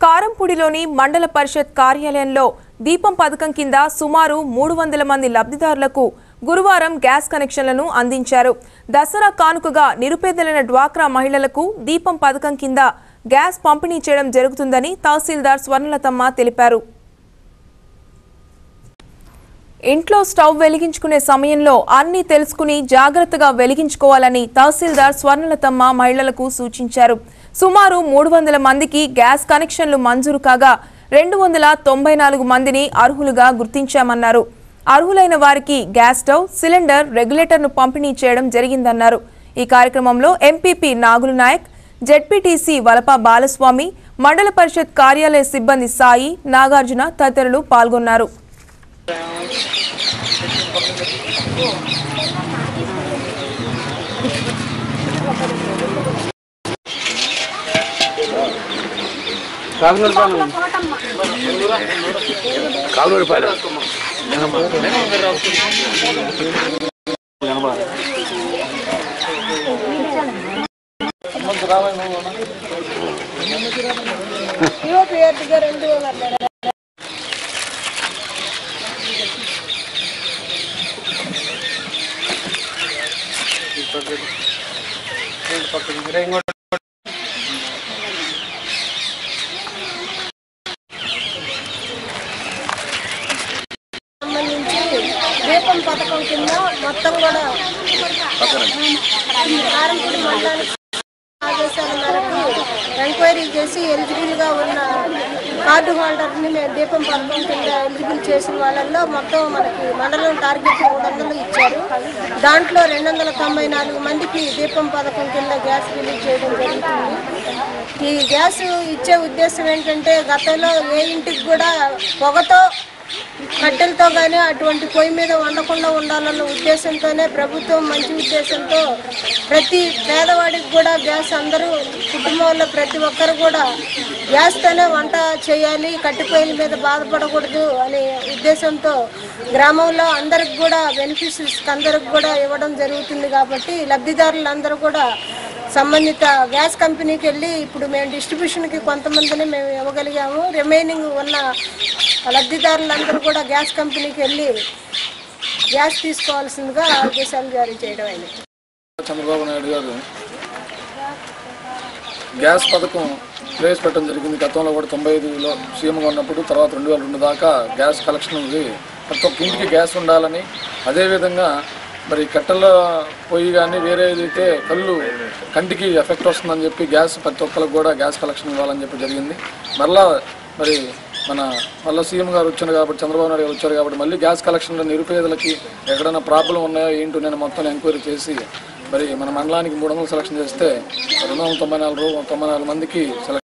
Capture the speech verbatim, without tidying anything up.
కారంపూడిలోని మండల పరిషత్ కార్యాలయంలో దీపం పథకం కింద సుమారు మూడు వందల మంది లబ్ధిదారులకు గురువారం గ్యాస్ కనెక్షన్లను అందించారు. దసరా కానుకగా నిరుపేదలైన డ్వాక్రా మహిళలకు దీపం పథకం కింద గ్యాస్ పంపిణీ చేయడం జరుగుతుందని తహసీల్దార్ స్వర్ణలతమ్మ తెలిపారు. ఇంట్లో స్టవ్ వెలిగించుకునే సమయంలో అన్ని తెలుసుకుని జాగ్రత్తగా వెలిగించుకోవాలని తహసీల్దార్ స్వర్ణలతమ్మ మహిళలకు సూచించారు. సుమారు మూడు వందల మందికి గ్యాస్ కనెక్షన్లు మంజూరు కాగా రెండు వందల తొంభై నాలుగు మందిని అర్హులుగా గుర్తించామన్నారు. అర్హులైన వారికి గ్యాస్ స్టవ్, సిలిండర్, రెగ్యులేటర్ను పంపిణీ చేయడం జరిగిందన్నారు. ఈ కార్యక్రమంలో ఎంపీపీ నాగులు నాయక్, జెడ్పీటీసీ వలప బాలస్వామి, మండల పరిషత్ కార్యాలయ సిబ్బంది సాయి, నాగార్జున తదితరులు పాల్గొన్నారు. దీపం పథకం కింద మొత్తం కూడా కారంపూడి మండలానికి ఆదేశాల మేరకు ఎంక్వైరీ చేసి ఎలిజిబుల్ గా ఉన్న కార్డు హోల్డర్ ని మేము దీపం పథకం కింద ఎలిజిబుల్ చేసిన వాళ్ళల్లో మొత్తం మనకి మండలం టార్గెట్ మూడు వందలు ఇచ్చారు. దాంట్లో రెండు వందల తొంభై నాలుగు మందికి దీపం పథకం కింద గ్యాస్ రిలీజ్ చేయడం జరుగుతుంది. ఈ గ్యాస్ ఇచ్చే ఉద్దేశం ఏంటంటే గతంలో ఏ ఇంటికి కూడా పొగతో కట్టెలతో కానీ అటువంటి పొయ్యి మీద వండకుండా ఉండాలన్న ఉద్దేశంతోనే ప్రభుత్వం మంచి ఉద్దేశంతో ప్రతి పేదవాడికి కూడా గ్యాస్ అందరూ కుటుంబంలో ప్రతి ఒక్కరు కూడా గ్యాస్తోనే వంట చేయాలి, కట్టె పొయ్యిల మీద బాధపడకూడదు అనే ఉద్దేశంతో గ్రామంలో అందరికి కూడా బెనిఫిషరీస్కి అందరికి కూడా ఇవ్వడం జరుగుతుంది. కాబట్టి లబ్ధిదారులందరూ కూడా సంబంధిత గ్యాస్ కంపెనీకి వెళ్ళి ఇప్పుడు మేము డిస్ట్రిబ్యూషన్కి కొంతమందిని మేము ఇవ్వగలిగాము. రిమైనింగ్ ఉన్న లబ్ధిదారులందరూ కూడా గ్యాస్ కంపెనీకి వెళ్ళి గ్యాస్ తీసుకోవాల్సిందిగా ఆదేశాలు జారీ చేయడం అయింది. చంద్రబాబు నాయుడు గారు గ్యాస్ పథకం ప్రవేశపెట్టడం జరిగింది. గతంలో కూడా తొంభై ఐదులో సీఎంగా ఉన్నప్పుడు, తర్వాత రెండు వేల రెండు దాకా గ్యాస్ కలెక్షన్ ఉంది. ప్రతి ఒక్క ఇంటికి గ్యాస్ ఉండాలని, అదేవిధంగా మరి కట్టెల పొయ్యి కానీ వేరే ఏదైతే కళ్ళు కంటికి ఎఫెక్ట్ వస్తుందని చెప్పి గ్యాస్ ప్రతి ఒక్కరికి కూడా గ్యాస్ కలెక్షన్ ఇవ్వాలని చెప్పి జరిగింది. మరలా మరి మన మళ్ళీ సీఎం గారు వచ్చారు కాబట్టి, చంద్రబాబు నాయుడు గారు వచ్చారు కాబట్టి మళ్ళీ గ్యాస్ కలెక్షన్లో నిరుపేదలకి ఎక్కడైనా ప్రాబ్లం ఉన్నాయో ఏంటో నేను మొత్తం ఎంక్వైరీ చేసి మరి మన మండలానికి మూడు వందలు సెలక్షన్ చేస్తే రెండు వందల తొంభై నాలుగు తొంభై నాలుగు మందికి సెలెక్షన్